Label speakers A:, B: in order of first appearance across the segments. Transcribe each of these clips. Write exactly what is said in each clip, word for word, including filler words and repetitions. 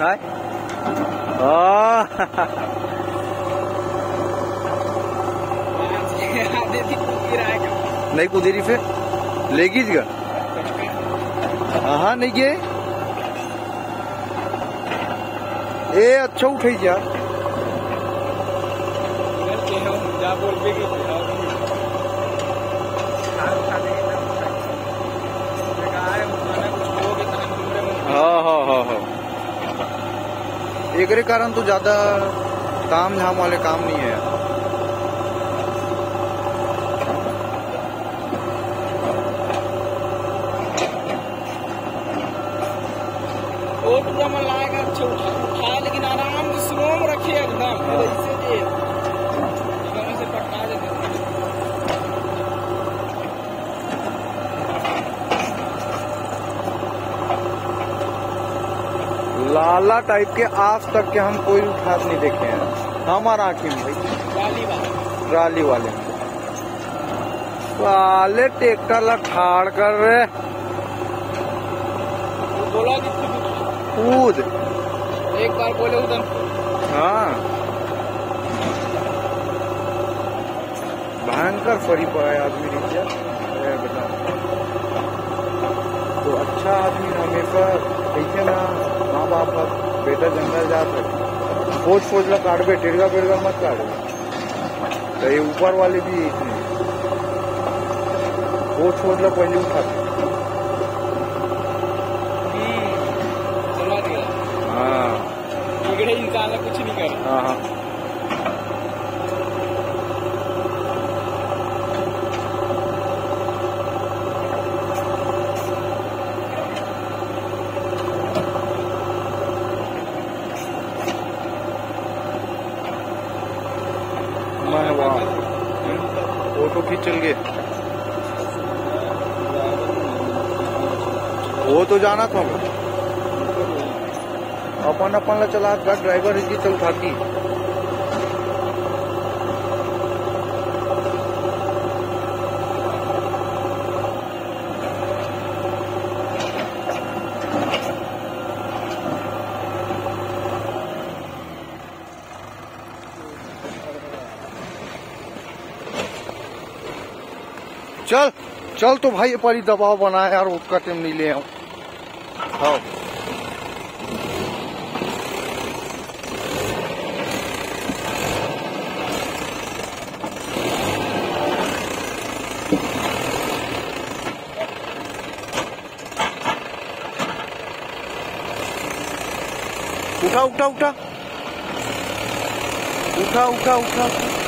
A: हाय हाँ नहीं कुदेरी फिर लेगी जी हाँ नहीं गए ए अच्छा उठे जा हाँ हाँ हाँ हाँ एक कारण तो ज्यादा ताम झाम वाले काम नहीं है।
B: वो पूरा मन लाएगा अच्छा उठा उठा लेकिन आराम से स्लो में रखिए एकदम इससे ये एकदम से पटका देते
A: लाला टाइप के आज तक के हम कोई उठा नहीं देखे हैं हमारा आँखी में भाई।
B: ट्राली वाले
A: ट्राली वाले वाले ट्रैक्टर ला ठाड़ कर रहे
B: बोला
A: कूद
B: एक बार बोले उधर
A: हाँ भयंकर फरी पड़ा है आदमी नीचे बेटा तो अच्छा आदमी हमेशा ऐसे ना माँ बाप का बेटा जंगल जाते फौज फौज ला काट बे टेड़गा बेड़गा मत काट तो ये ऊपर वाले भी इतने फौज फौज ला पहले उठाते
B: बिगड़े इंसान कुछ नहीं करे।
A: हाँ हाँ मैं वहाँ फोटो खींच चल गए वो तो जाना था अपन अपन ला चला ड्राइवर इसकी चल खाती चल चल तो भाई पर ही दबाव बना यार उसका टाइम नहीं ले आऊं। हाँ उठा उठा उठा उठा उठा उठा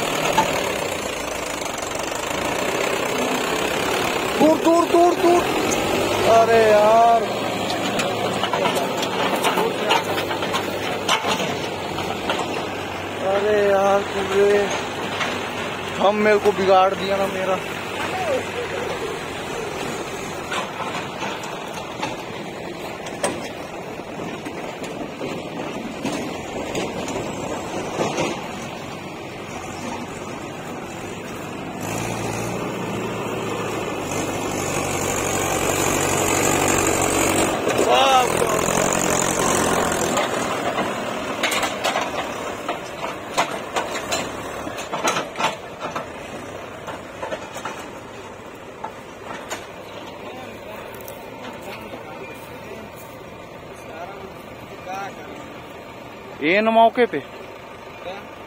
A: दूर दूर दूर दूर अरे यार अरे यार तुझे हम मेरे को बिगाड़ दिया ना मेरा। ये न मौके पे